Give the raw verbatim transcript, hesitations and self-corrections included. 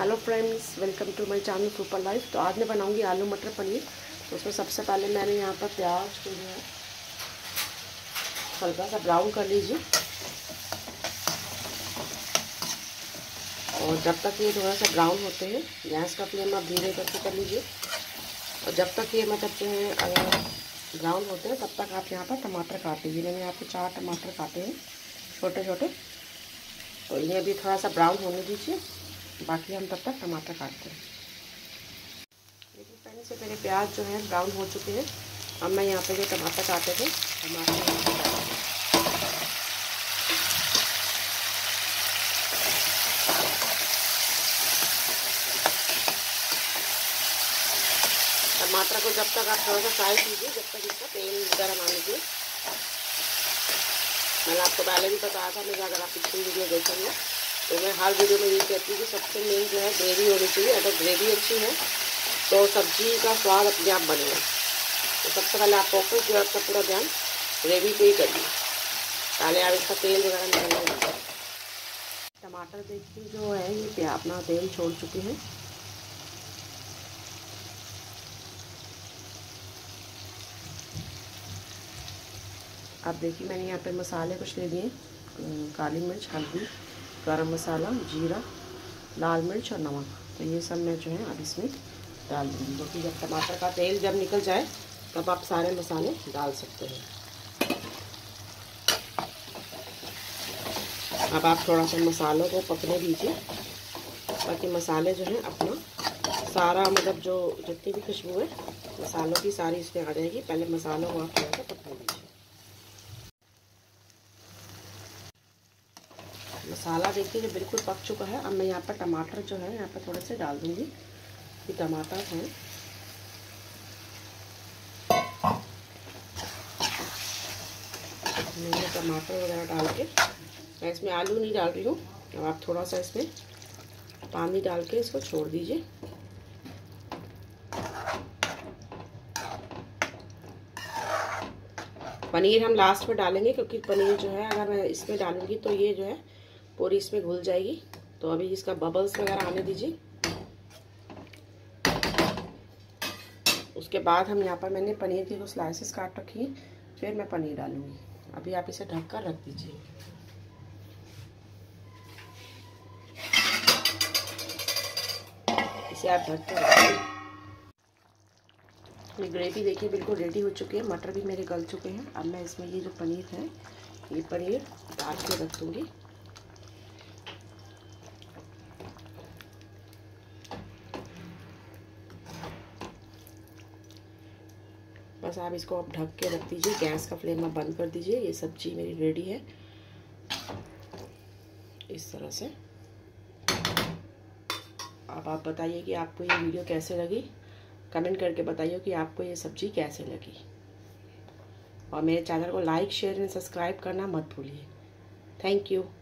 Hello friends, welcome to my channel super life. तो आज मैं बनाऊंगी आलू मटर पनीर। तो उसमें सबसे पहले मैंने यहाँ पर प्याज को जो है हल्का सा ब्राउन कर लीजिए, और जब तक ये थोड़ा सा ब्राउन होते हैं गैस का फ्लेम आप धीरे करके कर लीजिए। और जब तक ये मतलब जो है अगर ब्राउन होते हैं तब तक आप यहाँ पर टमाटर काट लीजिए। मैंने यहाँ पर चार टमाटर काटे हैं छोटे छोटे। तो ये अभी थोड़ा सा ब्राउन होने दीजिए, बाकी हम तब तक टमाटर काटते हैं। देखिए फ्रेंड्स, से मेरे प्याज जो है ब्राउन हो चुके हैं। अब मैं यहाँ पे जो टमाटर काटे थे टमाटर टमाटर को जब तक आप थोड़ा सा फ्राई कीजिए जब तक इसका तेल गर्म आने दीजिए। मैंने आपको पहले भी बताया था, मेरा अगर आप पिछली वीडियो देखेंगे तो मैं हर वीडियो में ये कहती हूँ कि सबसे मेन जो है ग्रेवी होनी चाहिए। अगर ग्रेवी अच्छी है तो सब्जी का स्वाद अपने आप बनेगा। तो सबसे पहले आप फोकस जो है आपका पूरा ध्यान ग्रेवी पे ही करिए, पहले आप इसका तेल वगैरह निकालने दीजिए। टमाटर देखिए जो है ये अपना तेल छोड़ चुके हैं। अब देखिए मैंने यहाँ पे मसाले कुछ ले लिए, काली मिर्च, हल्दी, गरम मसाला, जीरा, लाल मिर्च और नमक। तो ये सब मैं जो है अब इसमें डाल दूँगी, क्योंकि जब टमाटर का तेल जब निकल जाए तब आप सारे मसाले डाल सकते हैं। अब आप थोड़ा सा मसालों को पकने दीजिए ताकि मसाले जो है अपना सारा मतलब जो जितनी भी खुशबू है मसालों की सारी इसमें आ जाएगी। पहले मसालों को आप थोड़ा सा पकने दीजिए। मसाला देखिए जो बिल्कुल पक चुका है। अब मैं यहाँ पर टमाटर जो है यहाँ पर थोड़े से डाल दूँगी कि टमाटर है मैंने टमाटर वगैरह डाल के, मैं इसमें आलू नहीं डाल रही हूँ। अब आप थोड़ा सा इसमें पानी डाल के इसको छोड़ दीजिए। पनीर हम लास्ट में डालेंगे, क्योंकि पनीर जो है अगर मैं इसमें डालूंगी तो ये जो है पूरी इसमें घुल जाएगी। तो अभी इसका बबल्स वगैरह आने दीजिए। उसके बाद हम यहाँ पर मैंने पनीर की कुछ स्लाइसेस काट रखी है, फिर मैं पनीर डालूंगी। अभी आप इसे ढक कर रख दीजिए। इसे आप ढक कर रखिए। ये ग्रेवी देखिए बिल्कुल रेडी हो चुकी है, मटर भी मेरे गल चुके हैं। अब मैं इसमें ये जो पनीर है ये पनीर डाल के रख दूँगी। बस आप इसको आप ढक के रख दीजिए, गैस का फ्लेम आप बंद कर दीजिए। ये सब्जी मेरी रेडी है इस तरह से। अब आप बताइए कि आपको ये वीडियो कैसे लगी, कमेंट करके बताइए कि आपको ये सब्जी कैसे लगी। और मेरे चैनल को लाइक, शेयर एंड सब्सक्राइब करना मत भूलिए। Thank you.